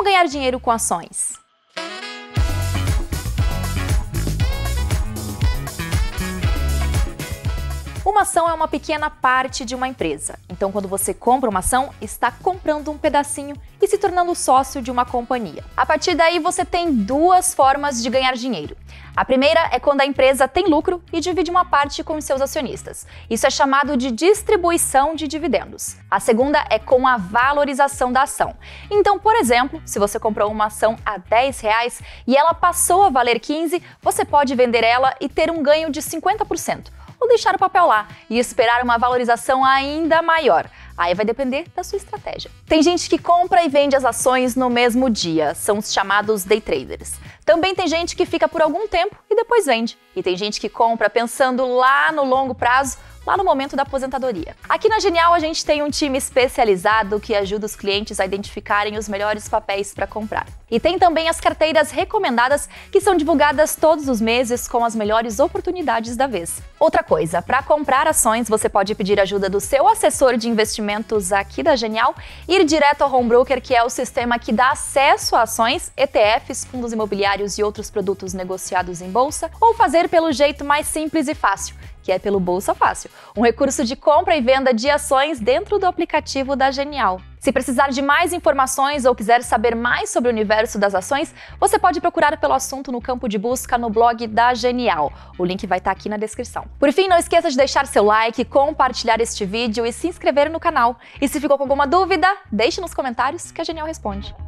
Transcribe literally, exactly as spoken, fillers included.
Como ganhar dinheiro com ações? Uma ação é uma pequena parte de uma empresa. Então, quando você compra uma ação, está comprando um pedacinho e se tornando sócio de uma companhia. A partir daí, você tem duas formas de ganhar dinheiro. A primeira é quando a empresa tem lucro e divide uma parte com os seus acionistas. Isso é chamado de distribuição de dividendos. A segunda é com a valorização da ação. Então, por exemplo, se você comprou uma ação a dez reais e ela passou a valer quinze, você pode vender ela e ter um ganho de cinquenta por cento. Ou deixar o papel lá e esperar uma valorização ainda maior. Aí vai depender da sua estratégia. Tem gente que compra e vende as ações no mesmo dia, são os chamados day traders. Também tem gente que fica por algum tempo e depois vende. E tem gente que compra pensando lá no longo prazo, lá no momento da aposentadoria. Aqui na Genial a gente tem um time especializado que ajuda os clientes a identificarem os melhores papéis para comprar. E tem também as carteiras recomendadas que são divulgadas todos os meses com as melhores oportunidades da vez. Outra coisa, para comprar ações você pode pedir ajuda do seu assessor de investimentos aqui da Genial, ir direto ao Home Broker, que é o sistema que dá acesso a ações, E T Fs, fundos imobiliários e outros produtos negociados em bolsa, ou fazer pelo jeito mais simples e fácil, que é pelo Bolsa Fácil, um recurso de compra e venda de ações dentro do aplicativo da Genial. Se precisar de mais informações ou quiser saber mais sobre o universo das ações, você pode procurar pelo assunto no campo de busca no blog da Genial. O link vai estar aqui na descrição. Por fim, não esqueça de deixar seu like, compartilhar este vídeo e se inscrever no canal. E se ficou com alguma dúvida, deixe nos comentários que a Genial responde.